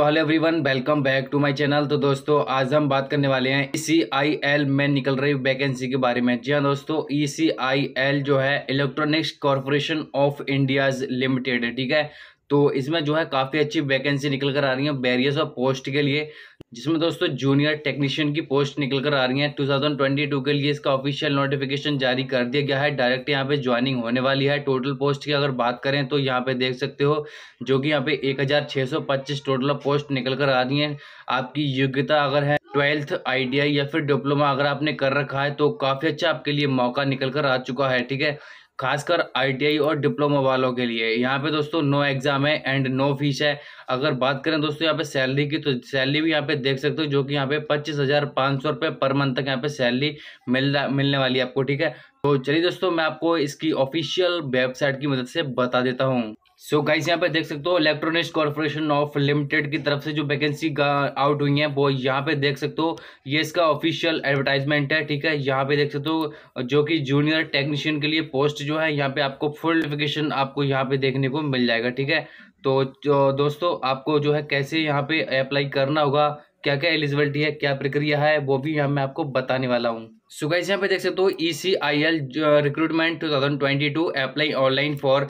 Hello everyone, welcome back to my channel. तो दोस्तों आज हम बात करने वाले हैं ECIL में निकल रही वैकेंसी के बारे में। जी हाँ दोस्तों, ECIL जो है electronics corporation of India's limited है, ठीक है। तो इसमें जो है काफ़ी अच्छी वैकेंसी निकल कर आ रही है वेरियस ऑफ पोस्ट के लिए, जिसमें दोस्तों जूनियर टेक्नीशियन की पोस्ट निकल कर आ रही है। 2022 के लिए इसका ऑफिशियल नोटिफिकेशन जारी कर दिया गया है। डायरेक्ट यहाँ पे ज्वाइनिंग होने वाली है। टोटल पोस्ट की अगर बात करें तो यहाँ पे देख सकते हो जो कि यहाँ पे 1625 टोटल पोस्ट निकल कर आ रही है। आपकी योग्यता अगर है 12th ITI या फिर डिप्लोमा अगर आपने कर रखा है तो काफ़ी अच्छा आपके लिए मौका निकल कर आ चुका है, ठीक है। खासकर ITI और डिप्लोमा वालों के लिए यहाँ पे दोस्तों नो एग्जाम है एंड नो फीस है। अगर बात करें दोस्तों यहाँ पे सैलरी की, तो सैलरी भी यहाँ पे देख सकते हो जो कि यहाँ पे 25,500 रुपये पर मंथ तक यहाँ पे सैलरी मिलने वाली है आपको, ठीक है। तो चलिए दोस्तों मैं आपको इसकी ऑफिशियल वेबसाइट की मदद से बता देता हूँ। सो गाइस यहाँ पे देख सकते हो इलेक्ट्रॉनिक्स कॉर्पोरेशन ऑफ लिमिटेड की तरफ से जो वैकेंसी आउट हुई है वो यहाँ पे देख सकते हो। ये इसका ऑफिशियल एडवर्टाइजमेंट है, ठीक है। यहाँ पे देख सकते हो जो कि जूनियर टेक्नीशियन के लिए पोस्ट जो है यहाँ पे आपको फुल नोटिफिकेशन आपको यहाँ पे देखने को मिल जाएगा, ठीक है। तो दोस्तों आपको जो है कैसे यहाँ पे अप्लाई करना होगा, क्या क्या एलिजिबिलिटी है, क्या प्रक्रिया है, वो भी यहाँ मैं आपको बताने वाला हूँ। सो गाइस यहाँ पे देख सकते हो ECIL recruitment 2022 apply online for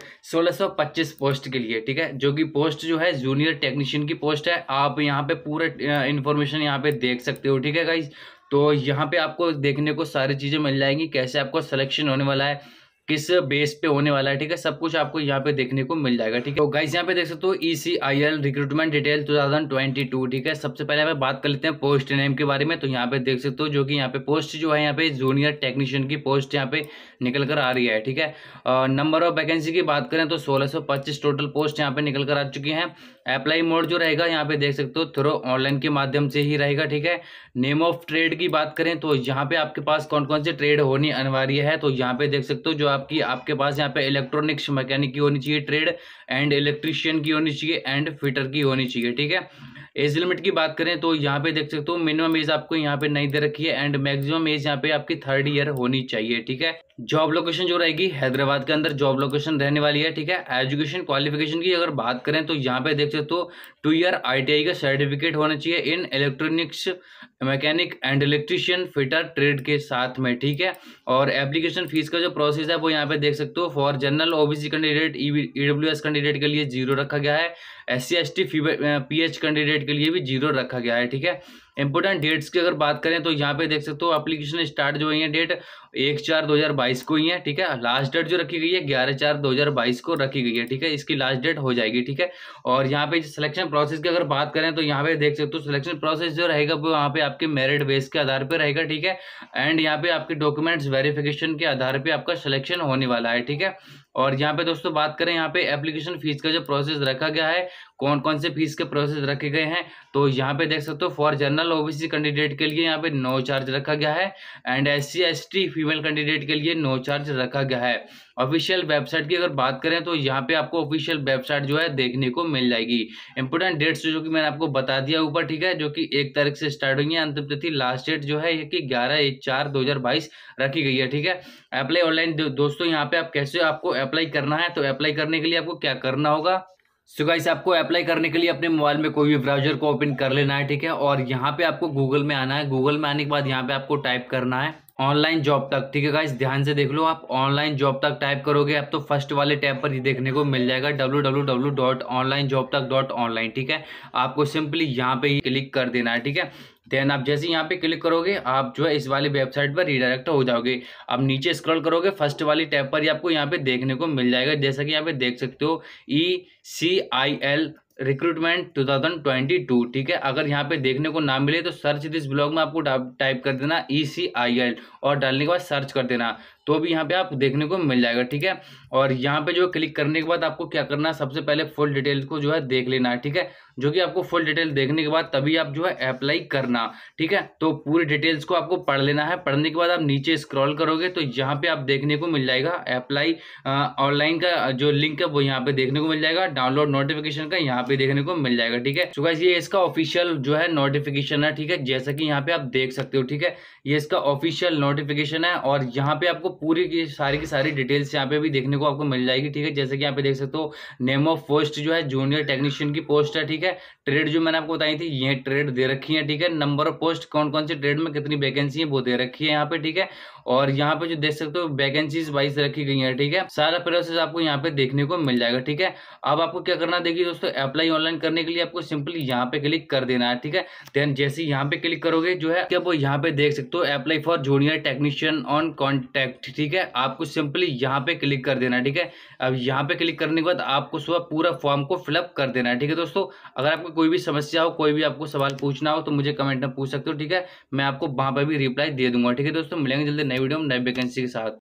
1625 post के लिए, ठीक है। जो कि पोस्ट जो है जूनियर टेक्नीशियन की पोस्ट है। आप यहाँ पे पूरा इन्फॉर्मेशन यहाँ पे देख सकते हो, ठीक है गाइस। तो यहाँ पे आपको देखने को सारी चीज़ें मिल जाएंगी, कैसे आपको सिलेक्शन होने वाला है, किस बेस पे होने वाला है, ठीक है। सब कुछ आपको यहाँ पे देखने को मिल जाएगा, ठीक है। तो गाइस यहाँ पे देख सकते हो ECIL रिक्रूटमेंट डिटेल 2022, ठीक है। सबसे पहले हमें बात कर लेते हैं पोस्ट नेम के बारे में। तो यहाँ पे देख सकते हो जो कि यहाँ पे पोस्ट जो है यहाँ पे जूनियर टेक्नीशियन की पोस्ट यहाँ पे निकल कर आ रही है, ठीक है। नंबर ऑफ वैकेंसी की बात करें तो 1625 टोटल पोस्ट यहाँ पे निकल कर आ चुकी हैं। अप्लाई मोड जो रहेगा यहाँ पे देख सकते हो थ्रू ऑनलाइन के माध्यम से ही रहेगा, ठीक है। नेम ऑफ ट्रेड की बात करें तो यहाँ पे आपके पास कौन कौन से ट्रेड होनी अनिवार्य है। तो यहाँ पे देख सकते हो जो आपके पास यहाँ पे इलेक्ट्रॉनिक्स मैकेनिक की होनी चाहिए ट्रेड, एंड इलेक्ट्रीशियन की होनी चाहिए, एंड फिटर की होनी चाहिए, ठीक है। एज लिमिट की बात करें तो यहाँ पे देख सकते हो मिनिमम एज आपको यहाँ पे नहीं दे रखी है एंड मैक्सिमम एज यहाँ पे आपकी 3rd ईयर होनी चाहिए, ठीक है। जॉब लोकेशन जो रहेगी हैदराबाद के अंदर जॉब लोकेशन रहने वाली है, ठीक है। एजुकेशन क्वालिफिकेशन की अगर बात करें तो यहाँ पे देख सकते हो 2 ईयर ITI का सर्टिफिकेट होना चाहिए in electronics mechanic and electrician fitter trade के साथ में, ठीक है। और एप्लीकेशन फीस का जो प्रोसेस है वो यहाँ पे देख सकते हो for general OBC candidate EWS candidate के लिए 0 रखा गया है। SC ST PH कैंडिडेट के लिए भी 0 रखा गया है, ठीक है। इंपोर्टेंट डेट्स की अगर बात करें तो यहाँ पे देख सकते हो एप्लीकेशन स्टार्ट जो है डेट 1/4/2022 को ही है, ठीक है। लास्ट डेट जो रखी गई है 11/4/2022 को रखी गई है, ठीक है। इसकी लास्ट डेट हो जाएगी, ठीक है। और यहाँ पे सिलेक्शन प्रोसेस की अगर बात करें तो यहाँ पे देख सकते हो सिलेक्शन प्रोसेस जो रहेगा वो यहाँ पे आपके मेरिट बेस के आधार पर रहेगा, ठीक है। एंड यहाँ पे आपके डॉक्यूमेंट्स वेरिफिकेशन के आधार पर आपका सिलेक्शन होने वाला है, ठीक है। और यहाँ पे दोस्तों बात करें यहाँ पे एप्लीकेशन फीस का जो प्रोसेस रखा गया है, कौन कौन से फीस के प्रोसेस रखे गए हैं, तो यहाँ पे देख सकते हो फॉर जनरल OBC कैंडिडेट के लिए यहाँ पे नो चार्ज रखा गया है and SC ST female candidate के लिए नो चार्ज रखा गया है। ऑफिशियल वेबसाइट की अगर बात करें तो यहाँ पे आपको ऑफिशियल वेबसाइट जो है देखने को मिल जाएगी। इंपोर्टेंट डेट्स जो कि मैंने आपको बता दिया ऊपर, ठीक है, जो कि 1 तारीख से स्टार्ट हुई है। अंतिम तिथि लास्ट डेट जो है कि 11/4/2022 रखी गई है, ठीक है। अप्लाई ऑनलाइन दोस्तों यहाँ पे आप कैसे आपको अप्लाई करना है, तो अप्लाई करने के लिए आपको क्या करना होगा। सो गाइस आपको अप्लाई करने के लिए अपने मोबाइल में कोई भी ब्राउजर को ओपन कर लेना है, ठीक है। और यहाँ पे आपको गूगल में आना है। गूगल में आने के बाद यहाँ पे आपको टाइप करना है ऑनलाइन जॉब तक, ठीक है गाइस, ध्यान से देख लो। आप ऑनलाइन जॉब तक टाइप करोगे अब तो फर्स्ट वाले टैब पर ही देखने को मिल जाएगा www.onlinejobtak.online, ठीक है। आपको सिंपली यहाँ पे ही क्लिक कर देना है, ठीक है। देन आप जैसे यहाँ पे क्लिक करोगे आप जो है इस वाली वेबसाइट पर रिडायरेक्ट हो जाओगे। अब नीचे स्क्रॉल करोगे फर्स्ट वाली टैब पर ही आपको यहाँ पे देखने को मिल जाएगा, जैसा कि यहाँ पे देख सकते हो ECIL रिक्रूटमेंट 2022, ठीक है। अगर यहाँ पे देखने को ना मिले तो सर्च दिस ब्लॉग में आपको टाइप कर देना ECIL और डालने के बाद सर्च कर देना, तो भी यहाँ पे आप देखने को मिल जाएगा, ठीक है। और यहाँ पे जो क्लिक करने के बाद आपको क्या करना है, सबसे पहले फुल डिटेल्स को जो है देख लेना है, ठीक है। जो कि आपको फुल डिटेल देखने के बाद तभी आप जो है अप्लाई करना, ठीक है। तो पूरी डिटेल्स को आपको पढ़ लेना है। पढ़ने के बाद आप नीचे स्क्रॉल करोगे तो यहाँ पे आप देखने को मिल जाएगा अप्लाई ऑनलाइन का जो लिंक है वो यहाँ पे देखने को मिल जाएगा। डाउनलोड नोटिफिकेशन का यहाँ पे देखने को मिल जाएगा, ठीक है। सो गाइस ये इसका ऑफिशियल जो है नोटिफिकेशन है, ठीक है, जैसा कि यहाँ पे आप देख सकते हो, ठीक है। ये इसका ऑफिशियल नोटिफिकेशन है और यहाँ पे आपको पूरी की सारी डिटेल्स यहाँ पे भी देखने को आपको मिल जाएगी, ठीक है। जैसे कि यहाँ पे देख सकते हो नेम ऑफ पोस्ट जो है जूनियर टेक्नीशियन की पोस्ट है, ठीक है। ट्रेड जो मैंने आपको बताई थी ये ट्रेड दे रखी है, ठीक है। नंबर ऑफ पोस्ट कौन कौन से ट्रेड में कितनी वैकेंसी है वो दे रखी है यहाँ पे, ठीक है। और यहाँ पे जो देख सकते हो वैकेंसीज वाइज रखी गई है, ठीक है। सारा प्रोसेस आपको यहाँ पे देखने को मिल जाएगा, ठीक है। अब आपको क्या करना है, देखिए दोस्तों, अप्लाई ऑनलाइन करने के लिए आपको सिंपली यहाँ पे क्लिक कर देना है, ठीक है। देन जैसे यहाँ पे क्लिक करोगे जो है वो यहाँ पे देख सकते हो apply for junior technician on contract, ठीक है। आपको सिंपली यहाँ पे क्लिक कर देना है, ठीक है। अब यहाँ पे क्लिक करने के बाद आपको सुबह पूरा फॉर्म को फिलअप कर देना है, ठीक है दोस्तों। अगर आपको कोई भी समस्या हो, कोई भी आपको सवाल पूछना हो तो मुझे कमेंट में पूछ सकते हो, ठीक है। मैं आपको वहां पर भी रिप्लाई दे दूंगा, ठीक है दोस्तों। मिलेंगे जल्दी नई वीडियो में नई वैकेंसी के साथ।